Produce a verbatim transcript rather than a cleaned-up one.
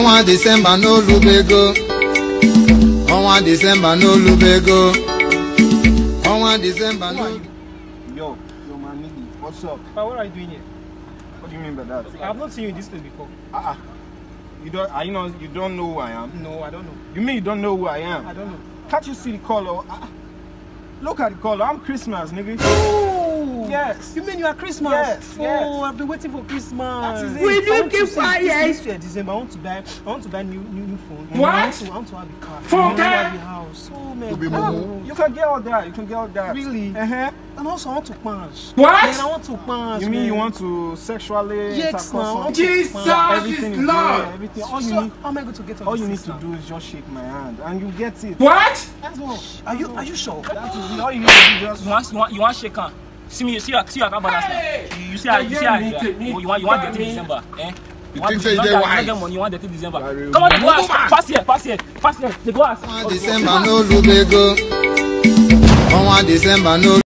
Ọnwa December no lubego. Ọnwa December no lubego. Ọnwa December no. Yo, yo, man, nigga, what's up? But what are you doing here? What do you mean by that? I have not seen you in this place before. Ah, uh, you don't. Are you know? You don't know who I am. No, I don't know. You mean you don't know who I am? I don't know. Can't you see the color? Uh, look at the color. I'm Christmas, nigga. Oh! Yes. You mean you are Christmas? Yes. Oh, yes. I've been waiting for Christmas. That is it. Will you keep keep quiet? This year, December, I want to buy. I want to buy new new, new phone. What? I want to, I want to have a car. Phone I want to car? have a house. Oh man. be God. mumu. You can get all that. You can get all that. Really? Uh huh. And also, I want to punch. What? Man, I want to punch. You mean man. you want to sexually Yes, intercourse now. on- Jesus Everything is is Lord. there, everything. All you So, need, how am I going to get all all this you need things to now? do is just shake my hand, and you get it. What? That's all. Are you Are you sure? That is it. All you need to do is You just. want, you want, you want shake hand. See me, see, see, I can't balance now. You, you see, how- you see, how you, you want, you want dirty December, eh? You want, think you say you want, dey you wise? get money, you want dirty December. Come on, they go ask. Pass here, pass here, pass here. They go ask. Ọnwa December no lubego. Ọnwa December no